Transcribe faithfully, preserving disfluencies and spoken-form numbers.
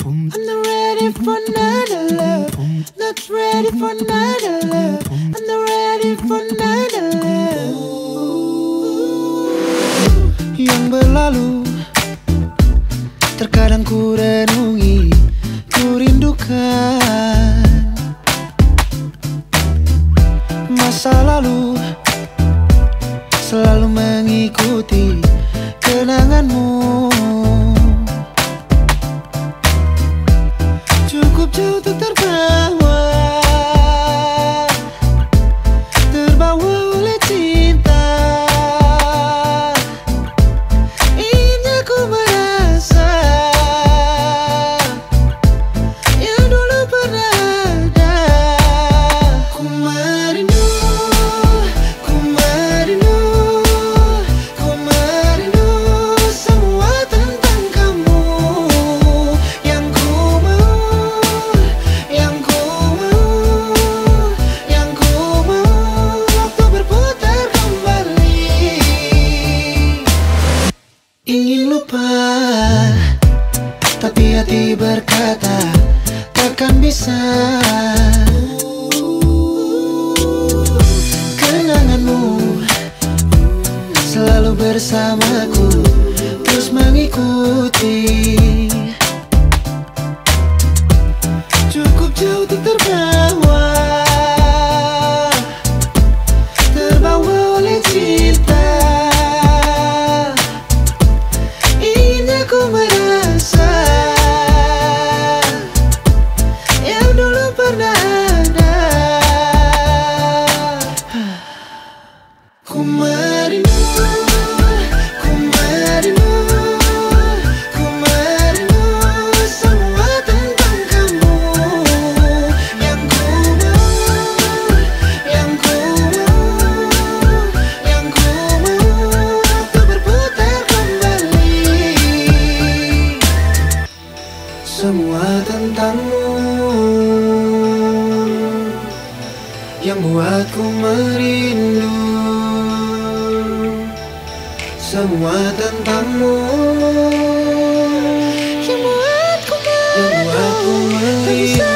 I'm not ready for another love. Not ready for another love. I'm not ready for another love. Yang berlalu terkadang ku renungi, ku rindukan masa lalu selalu mengikuti kenanganmu. Cukup jauh untuk terbawa, terbawa oleh cinta. Inginnya ku merasa yang dulu pernah ada. Ku merindu, ku merindu, ku merindu semua tentang kamu. Yang ku mau, yang ku mau, yang ku mau waktu berputar kembali. Ingin lupa, tapi hati berkata takkan bisa. Kenanganmu selalu bersamaku, terus mengikuti. Cukup jauh untuk terbawa, terbawa oleh cinta. Inginnya ku merasa yang dulu pernah ada. Ku merindu, ku merindu, ku merindu semua tentang kamu. Yang ku mau, yang ku mau, yang ku mau waktu berputar kembali. Semua tentangmu yang buatku merindu. Semua tentangmu yang buatku merindu.